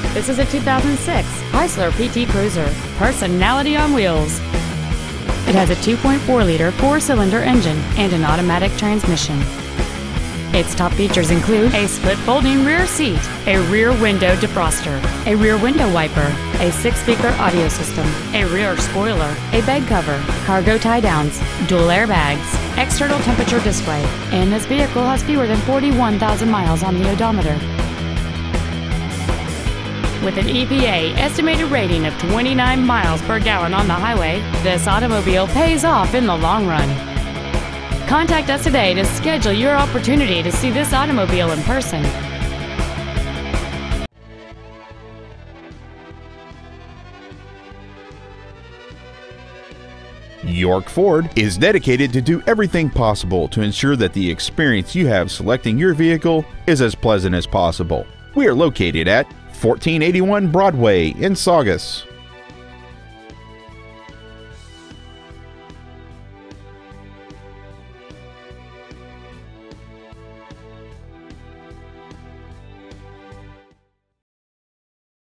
This is a 2006 Chrysler PT Cruiser, personality on wheels. It has a 2.4-liter four-cylinder engine and an automatic transmission. Its top features include a split folding rear seat, a rear window defroster, a rear window wiper, a 6-speaker audio system, a rear spoiler, a bed cover, cargo tie-downs, dual airbags, external temperature display, and this vehicle has fewer than 41,000 miles on the odometer. With an EPA estimated rating of 29 miles per gallon on the highway, this automobile pays off in the long run. Contact us today to schedule your opportunity to see this automobile in person. York Ford is dedicated to do everything possible to ensure that the experience you have selecting your vehicle is as pleasant as possible. We are located at 1481 Broadway in Saugus.